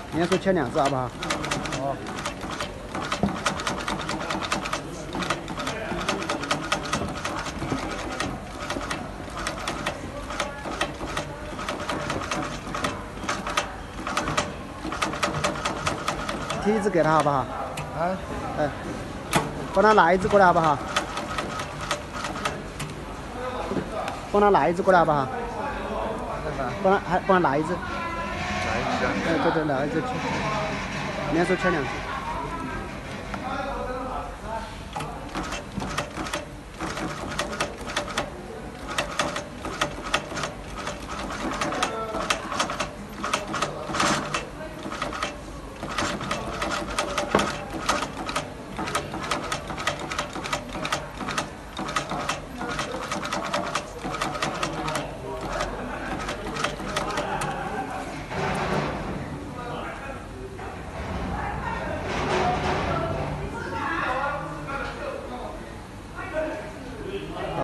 连手切2只好不好？ 哦。 提一只给他好不好？ 啊。 帮他拿一只过来好不好？帮他拿一只过来好不好？帮他拿一只。 拿一只啊。 对，拿一只去，连手切2只。